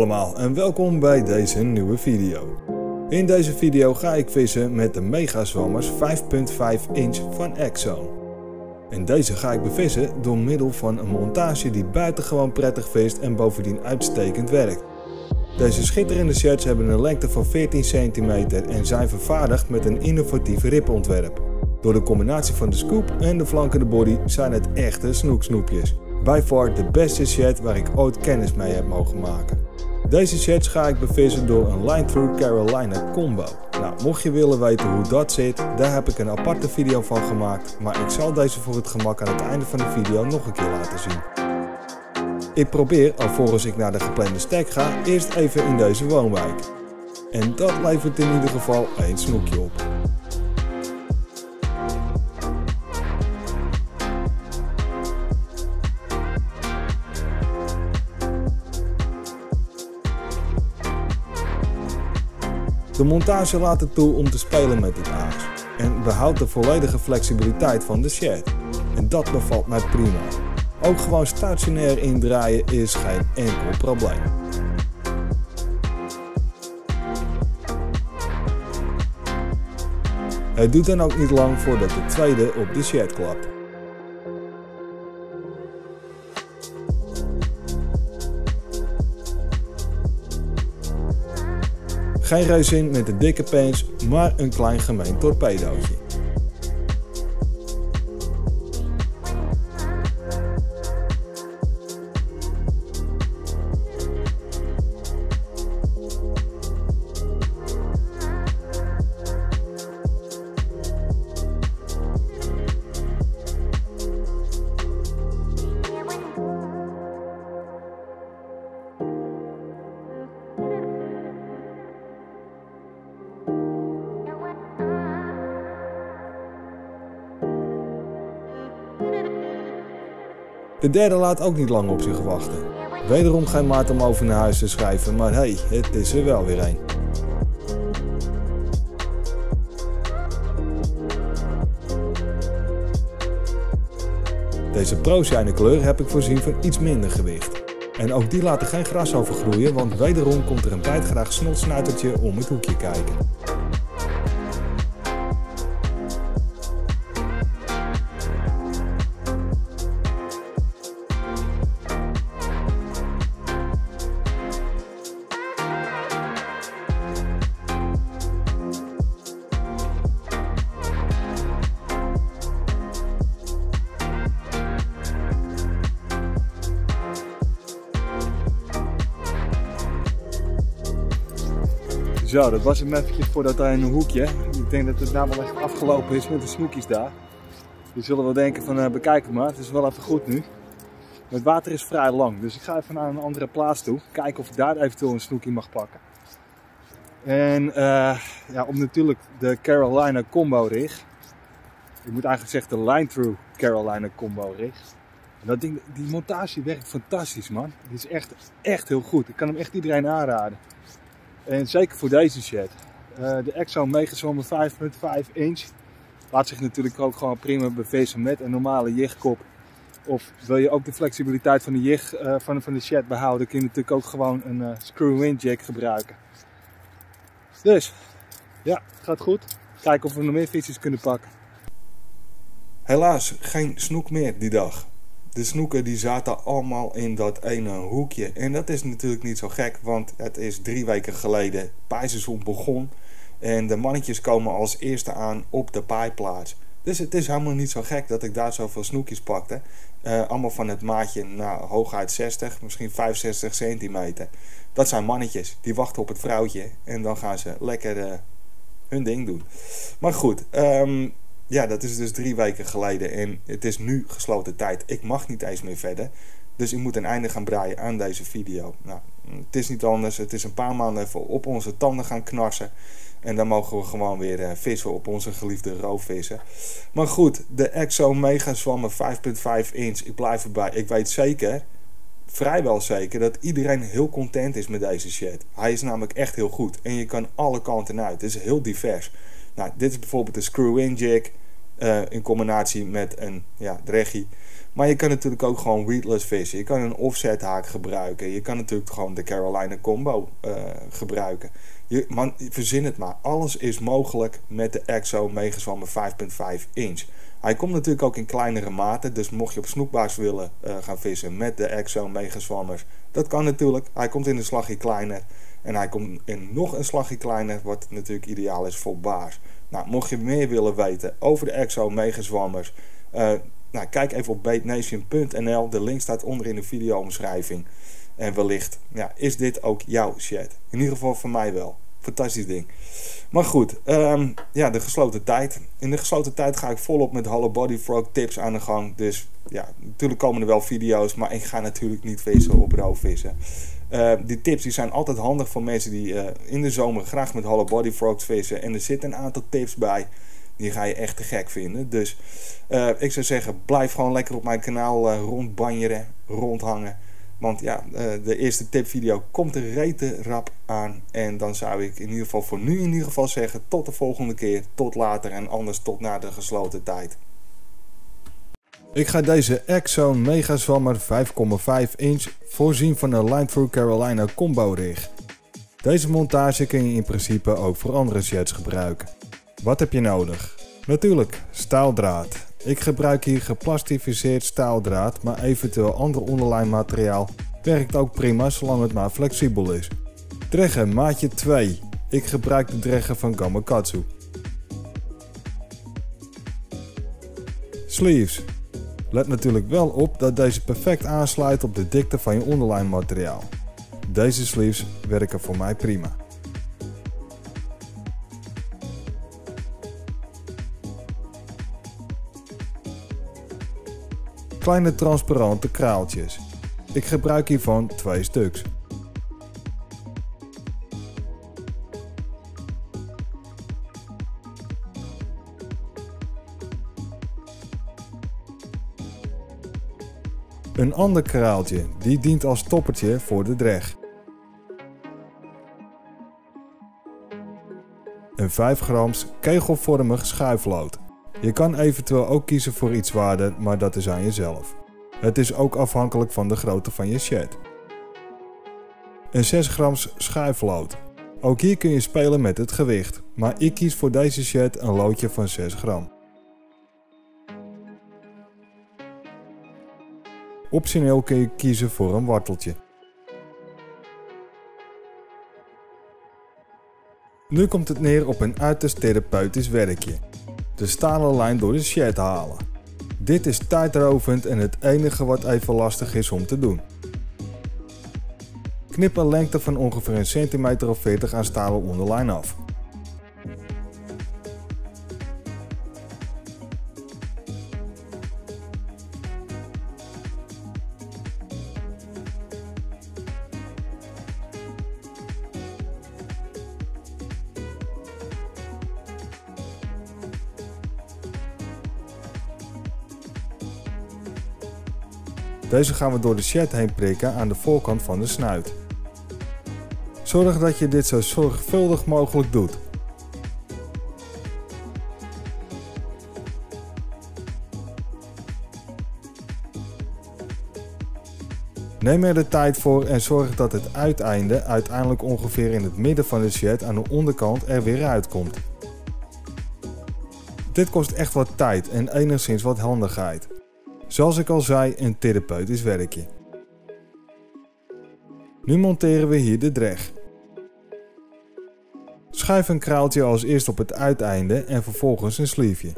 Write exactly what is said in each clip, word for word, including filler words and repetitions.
allemaal en welkom bij deze nieuwe video. In deze video ga ik vissen met de Mega Swammers vijf komma vijf inch van X-Zone. En deze ga ik bevissen door middel van een montage die buitengewoon prettig vist en bovendien uitstekend werkt. Deze schitterende shirts hebben een lengte van veertien centimeter en zijn vervaardigd met een innovatief ripontwerp. Door de combinatie van de scoop en de flankende body zijn het echte snoeksnoepjes. By far de beste shed waar ik ooit kennis mee heb mogen maken. Deze sheds ga ik bevissen door een Line Through Carolina combo. Nou, mocht je willen weten hoe dat zit, daar heb ik een aparte video van gemaakt. Maar ik zal deze voor het gemak aan het einde van de video nog een keer laten zien. Ik probeer, alvorens ik naar de geplande stek ga, eerst even in deze woonwijk. En dat levert in ieder geval één snoekje op. De montage laat het toe om te spelen met dit aas en behoudt de volledige flexibiliteit van de shed. En dat bevalt mij prima. Ook gewoon stationair indraaien is geen enkel probleem. Het doet dan ook niet lang voordat de tweede op de shed klapt. Geen resin met een dikke pens, maar een klein gemeen torpedootje. De derde laat ook niet lang op zich wachten. Wederom geen maat om over naar huis te schrijven, maar hey, het is er wel weer een. Deze Pro-Shiner kleur heb ik voorzien van iets minder gewicht. En ook die laten geen gras overgroeien, want wederom komt er een bijtgraag snotsnuitertje om het hoekje kijken. Zo, dat was hem eventjes voor dat ene hoekje. Ik denk dat het nou wel echt afgelopen is met de snoekjes daar. Die zullen wel denken van uh, bekijk het maar, het is wel even goed nu. Het water is vrij lang, dus ik ga even naar een andere plaats toe. Kijken of ik daar eventueel een snoekje mag pakken. En uh, ja, op natuurlijk de Carolina combo rig. Ik moet eigenlijk zeggen de Line Through Carolina combo rig. En dat ding, die montage werkt fantastisch, man. Die is echt, echt heel goed. Ik kan hem echt iedereen aanraden. En zeker voor deze shed. Uh, de X-Zone Mega Swammer vijf komma vijf inch laat zich natuurlijk ook gewoon prima bevissen met een normale jigkop. Of wil je ook de flexibiliteit van de jig uh, van, van de shed behouden, kun je natuurlijk ook gewoon een uh, screw-in jig gebruiken. Dus, ja, het gaat goed. Kijken of we nog meer visjes kunnen pakken. Helaas geen snoek meer die dag. De snoeken die zaten allemaal in dat ene hoekje. En dat is natuurlijk niet zo gek, want het is drie weken geleden paaiseizoen begon. En de mannetjes komen als eerste aan op de paaiplaats. Dus het is helemaal niet zo gek dat ik daar zoveel snoekjes pakte. Uh, allemaal van het maatje, nou, hooguit zestig, misschien vijfenzestig centimeter. Dat zijn mannetjes, die wachten op het vrouwtje. En dan gaan ze lekker uh, hun ding doen. Maar goed, um, ja, dat is dus drie weken geleden en het is nu gesloten tijd. Ik mag niet eens meer verder. Dus ik moet een einde gaan breien aan deze video. Nou, het is niet anders. Het is een paar maanden even op onze tanden gaan knarsen. En dan mogen we gewoon weer uh, vissen op onze geliefde roofvissen. Maar goed, de X-Zone Mega Swammer vijf komma vijf inch. Ik blijf erbij. Ik weet zeker, vrijwel zeker, dat iedereen heel content is met deze shed. Hij is namelijk echt heel goed. En je kan alle kanten uit. Het is heel divers. Nou, dit is bijvoorbeeld de screw-in jig. Uh, in combinatie met een ja, dreggie. Maar je kan natuurlijk ook gewoon weedless vissen. Je kan een offset haak gebruiken. Je kan natuurlijk gewoon de Carolina Combo uh, gebruiken. Je, man, verzin het maar. Alles is mogelijk met de Exo Megazwammer vijf komma vijf inch. Hij komt natuurlijk ook in kleinere maten. Dus mocht je op snoekbaars willen uh, gaan vissen met de Exo Megazwammers, dat kan natuurlijk. Hij komt in een slagje kleiner. En hij komt in nog een slagje kleiner, wat natuurlijk ideaal is voor baars. Nou, mocht je meer willen weten over de Exo Megazwammers, uh, nou, kijk even op baitnation punt n l. De link staat onder in de video-omschrijving. En wellicht ja, is dit ook jouw shit. In ieder geval voor mij wel. Fantastisch ding. Maar goed, um, ja, de gesloten tijd. In de gesloten tijd ga ik volop met Hollow Body Frog tips aan de gang. Dus ja, natuurlijk komen er wel video's, maar ik ga natuurlijk niet vissen op roofvissen. Uh, die tips die zijn altijd handig voor mensen die uh, in de zomer graag met Hollow Body Frogs vissen. En er zitten een aantal tips bij. Die ga je echt te gek vinden. Dus uh, ik zou zeggen, blijf gewoon lekker op mijn kanaal uh, rondbanjeren, rondhangen. Want ja, uh, de eerste tipvideo komt er rete rap aan. En dan zou ik in ieder geval voor nu in ieder geval zeggen, tot de volgende keer, tot later en anders tot na de gesloten tijd. Ik ga deze Exo Megazwammer vijf komma vijf inch voorzien van een Line-Through Carolina Combo rig. Deze montage kun je in principe ook voor andere jets gebruiken. Wat heb je nodig? Natuurlijk staaldraad. Ik gebruik hier geplastificeerd staaldraad, maar eventueel ander onderlijn materiaal werkt ook prima zolang het maar flexibel is. Dregger maatje twee. Ik gebruik de dregger van Gamakatsu. Sleeves. Let natuurlijk wel op dat deze perfect aansluit op de dikte van je onderlijn materiaal. Deze sleeves werken voor mij prima. Kleine transparante kraaltjes. Ik gebruik hiervan twee stuks. Een ander kraaltje, die dient als toppertje voor de dreg. Een vijf grams kegelvormig schuiflood. Je kan eventueel ook kiezen voor iets zwaarder, maar dat is aan jezelf. Het is ook afhankelijk van de grootte van je shed. Een zes grams schuiflood. Ook hier kun je spelen met het gewicht, maar ik kies voor deze shed een loodje van zes gram. Optioneel kun je kiezen voor een worteltje. Nu komt het neer op een uiterst therapeutisch werkje. De stalen lijn door de shed halen. Dit is tijdrovend en het enige wat even lastig is om te doen. Knip een lengte van ongeveer een centimeter of veertig aan stalen onderlijn af. Deze gaan we door de shed heen prikken aan de voorkant van de snuit. Zorg dat je dit zo zorgvuldig mogelijk doet. Neem er de tijd voor en zorg dat het uiteinde uiteindelijk ongeveer in het midden van de shed aan de onderkant er weer uitkomt. Dit kost echt wat tijd en enigszins wat handigheid. Zoals ik al zei, een therapeutisch werkje. Nu monteren we hier de dreg. Schuif een kraaltje als eerst op het uiteinde en vervolgens een sleeveje.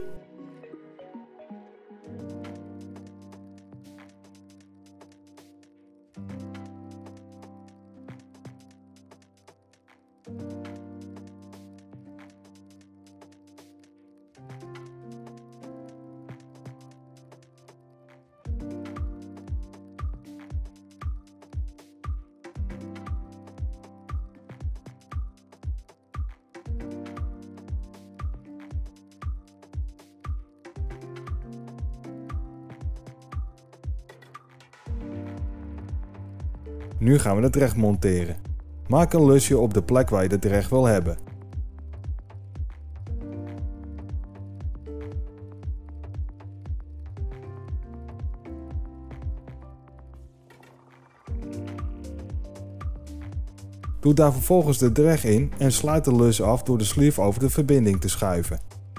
Nu gaan we de dreg monteren. Maak een lusje op de plek waar je de dreg wil hebben. Doe daar vervolgens de dreg in en sluit de lus af door de sleeve over de verbinding te schuiven.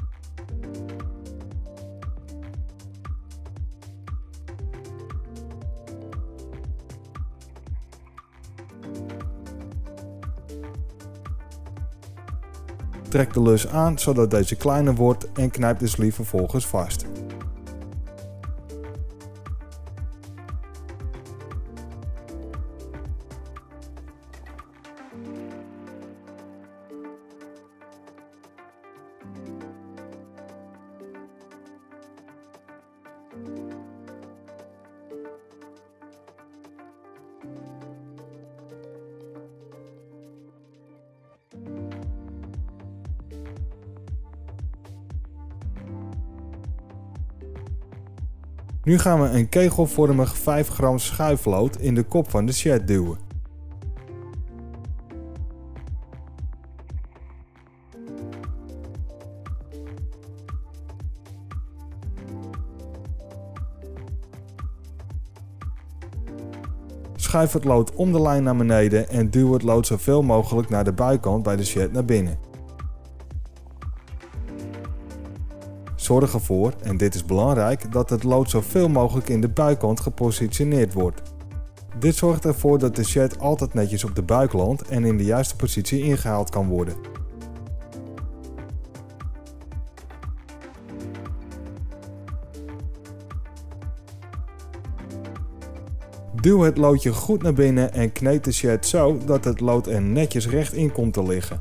Trek de lus aan zodat deze kleiner wordt en knijp de sleeve vervolgens vast. Nu gaan we een kegelvormig vijf gram schuiflood in de kop van de shed duwen. Schuif het lood om de lijn naar beneden en duw het lood zoveel mogelijk naar de buitenkant bij de shed naar binnen. Zorg ervoor, en dit is belangrijk, dat het lood zoveel mogelijk in de buitenkant gepositioneerd wordt. Dit zorgt ervoor dat de shed altijd netjes op de buik landt en in de juiste positie ingehaald kan worden. Duw het loodje goed naar binnen en kneed de shed zo dat het lood er netjes recht in komt te liggen.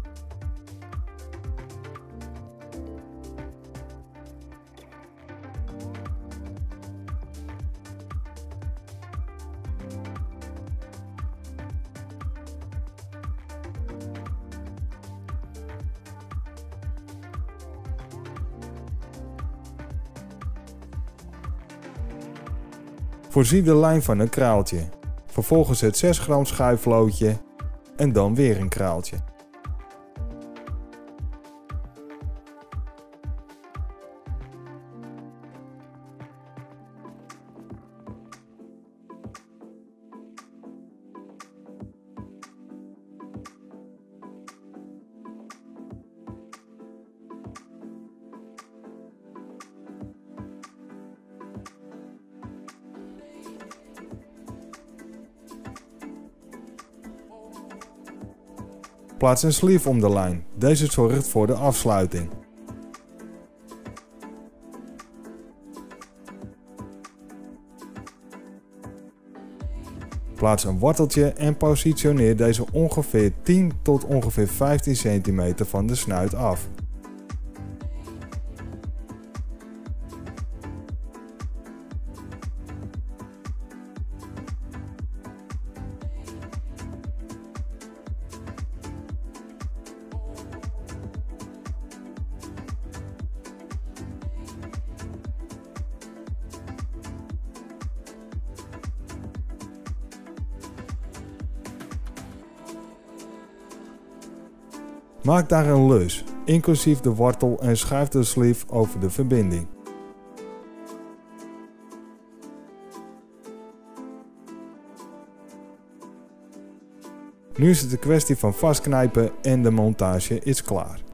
Voorzie de lijn van een kraaltje, vervolgens het zes gram schuifloodje en dan weer een kraaltje. Plaats een sleeve om de lijn, deze zorgt voor de afsluiting. Plaats een worteltje en positioneer deze ongeveer tien tot ongeveer vijftien centimeter van de snuit af. Maak daar een lus, inclusief de wortel, en schuif de sleeve over de verbinding. Nu is het een kwestie van vastknijpen en de montage is klaar.